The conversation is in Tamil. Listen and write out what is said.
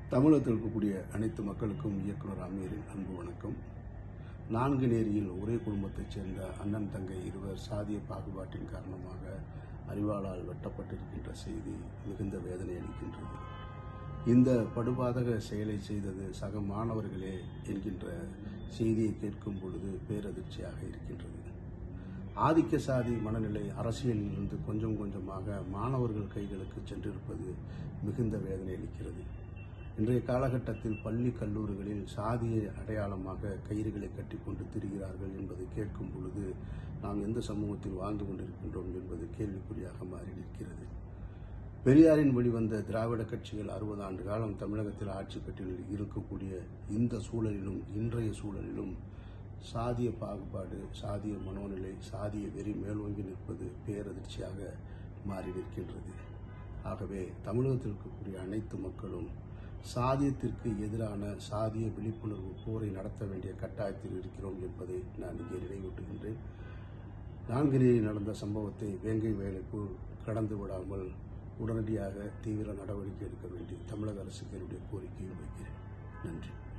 தமிழகத்தில் இருக்கக்கூடிய அனைத்து மக்களுக்கும் இயக்குனர் அமீரின் அன்பு வணக்கம். 4 நேரியில் ஒரே குடும்பத்தைச் சேர்ந்த அண்ணன் தங்கை இருவர் சாதிய பாகுபாட்டின் காரணமாக அறிவாளால் வெட்டப்பட்டிருக்கின்ற செய்தி மிகுந்த வேதனை அளிக்கின்றது. இந்த படுபாதக செயலை செய்தது சக மாணவர்களே என்கின்ற செய்தியை கேட்கும் பொழுது பேரதிர்ச்சியாக இருக்கின்றது. ஆதிக்க சாதி மனநிலை அரசியலிலிருந்து கொஞ்சம் கொஞ்சமாக மாணவர்கள் கைகளுக்கு சென்றிருப்பது மிகுந்த வேதனை அளிக்கிறது. இன்றைய காலகட்டத்தில் பள்ளி கல்லூரிகளில் சாதிய அடையாளமாக கயிறுகளை கட்டிக்கொண்டு திரிகிறார்கள் என்பதை கேட்கும் பொழுது நாம் எந்த சமூகத்தில் வாழ்ந்து கொண்டிருக்கின்றோம் என்பது கேள்விக்குறியாக மாறி நிற்கிறது. பெரியாரின் வெளிவந்த திராவிட கட்சிகள் 60 ஆண்டு காலம் தமிழகத்தில் ஆட்சி கட்டில் இருக்கக்கூடிய இந்த சூழலிலும் இன்றைய சூழலிலும் சாதிய பாகுபாடு, சாதிய மனோநிலை, சாதிய வெறி மேலோங்கி நிற்பது பேரதிர்ச்சியாக மாறி நிற்கின்றது. ஆகவே தமிழகத்தில் இருக்கக்கூடிய அனைத்து மக்களும் சாதியத்திற்கு எதிரான சாதிய விழிப்புணர்வு போரை நடத்த வேண்டிய கட்டாயத்தில் இருக்கிறோம் என்பதை நான் இங்கே நினைவூட்டுகின்றேன். 4 நேரில் நடந்த சம்பவத்தை வேங்கை வேலைக்குள் கடந்து விடாமல் உடனடியாக தீவிர நடவடிக்கை எடுக்க வேண்டி தமிழக அரசுக்கு என்னுடைய கோரிக்கையை வைக்கிறேன். நன்றி.